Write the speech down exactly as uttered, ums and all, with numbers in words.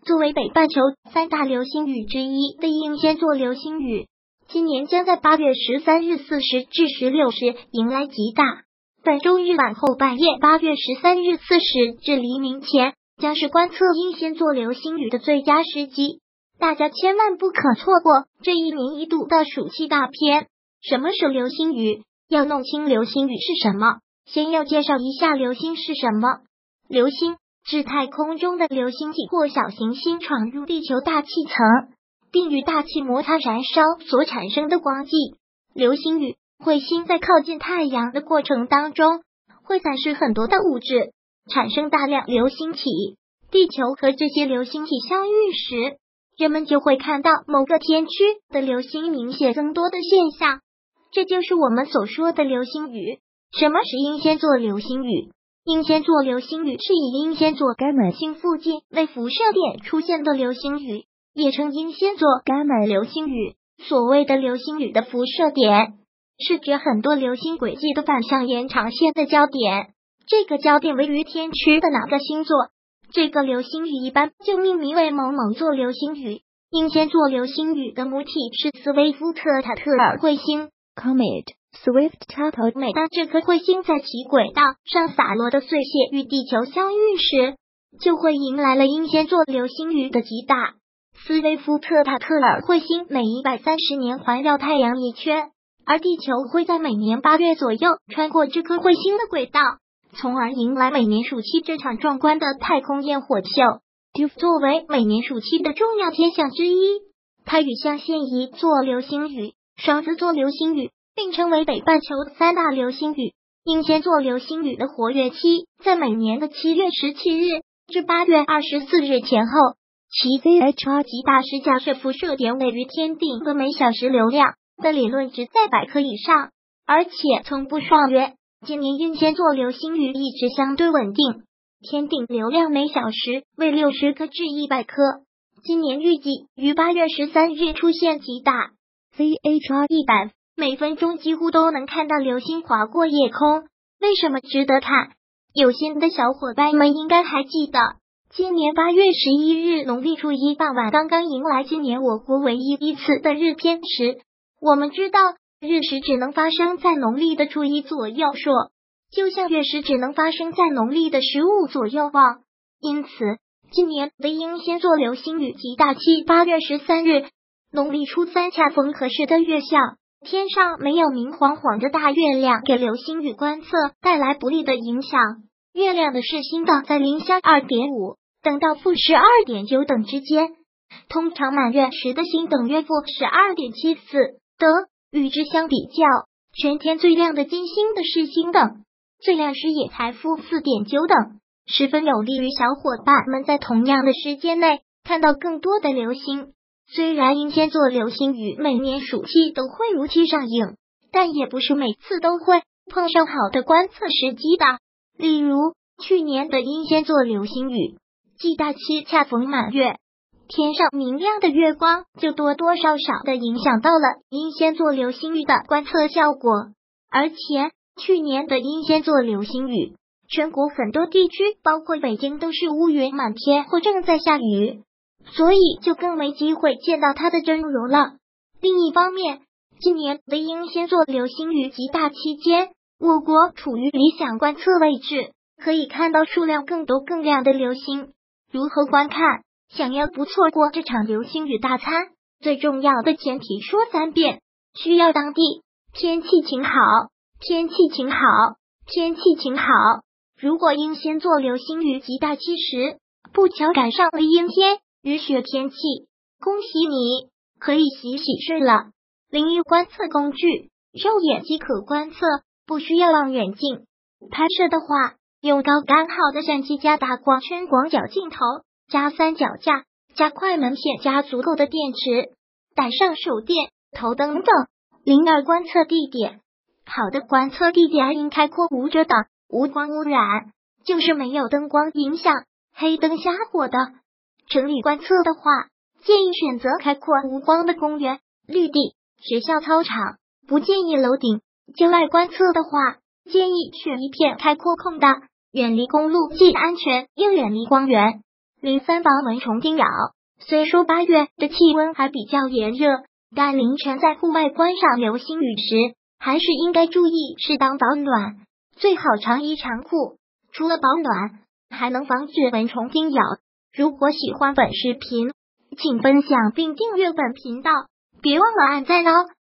作为北半球三大流星雨之一的英仙座流星雨，今年将在八月十三日四时至十六时迎来极大。本周日晚后半夜八月十三日四时至黎明前，将是观测英仙座流星雨的最佳时机，大家千万不可错过这一年一度的暑期大片。什么是流星雨？要弄清流星雨是什么，先要介绍一下流星是什么。流星指太空中的流星体或小行星闯入地球大气层，并与大气摩擦燃烧所产生的光迹。流星雨，彗星在靠近太阳的过程当中，会散失很多的物质，产生大量流星体。地球和这些流星体相遇时，人们就会看到某个天区的流星明显增多的现象，这就是我们所说的流星雨。什么是英仙座流星雨？英仙座流星雨是以英仙座伽马星附近为辐射点出现的流星雨，也称英仙座伽马流星雨。所谓的流星雨的辐射点，是指很多流星轨迹的反向延长线的焦点，这个焦点位于天区的哪个星座，这个流星雨一般就命名为某某座流星雨。英仙座流星雨的母体是斯威夫特塔特尔彗星 Comet Swift-Tuttle。 每当这颗彗星在其轨道上洒落的碎屑与地球相遇时，就会迎来了英仙座流星雨的极大。斯威夫特塔特尔彗星每一百三十年环绕太阳一圈，而地球会在每年八月左右穿过这颗彗星的轨道，从而迎来每年暑期这场壮观的太空焰火秀。作为每年暑期的重要天象之一，它与象限一座流星雨、双子座流星雨并称为北半球三大流星雨。英仙座流星雨的活跃期在每年的七月十七日至八月二十四日前后，其 V H R 极大时假设辐射点位于天顶的每小时流量的理论值在百克以上，而且从不爽约。今年英仙座流星雨一直相对稳定，天顶流量每小时为六十克至一百克。今年预计于八月十三日出现极大 V H R 一百，每分钟几乎都能看到流星划过夜空。为什么值得看？有心的小伙伴们应该还记得，今年八月十一日农历初一傍晚刚刚迎来今年我国唯一一次的日偏食。我们知道日食只能发生在农历的初一左右朔，就像月食只能发生在农历的十五左右望。因此今年的英仙座流星雨极大期八月十三日，农历初三恰逢合适的月相，天上没有明晃晃的大月亮给流星雨观测带来不利的影响，月亮的视星档在零下 二点五 等到负十二点九等之间，通常满月时的星等约负十二点七四得。与之相比较，全天最亮的金星的视星等最亮时也才负 四点九等，十分有利于小伙伴们在同样的时间内看到更多的流星。虽然英仙座流星雨每年暑期都会如期上映，但也不是每次都会碰上好的观测时机的。例如去年的英仙座流星雨极大期恰逢满月，天上明亮的月光就多多少少的影响到了英仙座流星雨的观测效果。而且去年的英仙座流星雨，全国很多地区包括北京都是乌云满天或正在下雨，所以就更没机会见到它的真容了。另一方面，今年的英仙座流星雨极大期间，我国处于理想观测位置，可以看到数量更多更亮的流星。如何观看？想要不错过这场流星雨大餐，最重要的前提说三遍，需要当地天气晴好，天气晴好，天气晴好。如果英仙座流星雨极大期时不巧赶上了阴天雨雪天气，恭喜你，可以洗洗睡了。淋浴观测工具，肉眼即可观测，不需要望远镜。拍摄的话，用高干号的相机加大光圈广角镜头，加三脚架，加快门片，加足够的电池，带上手电、头灯等。零二观测地点，好的观测地点应开阔无遮挡、无光污染，就是没有灯光影响、黑灯瞎火的。城里观测的话，建议选择开阔无光的公园、绿地、学校操场，不建议楼顶。郊外观测的话，建议选一片开阔空档，远离公路，既安全又远离光源。 零三防蚊虫叮咬。虽说八月的气温还比较炎热，但凌晨在户外观赏流星雨时，还是应该注意适当保暖，最好长衣长裤。除了保暖，还能防止蚊虫叮咬。如果喜欢本视频，请分享并订阅本频道，别忘了按赞哦。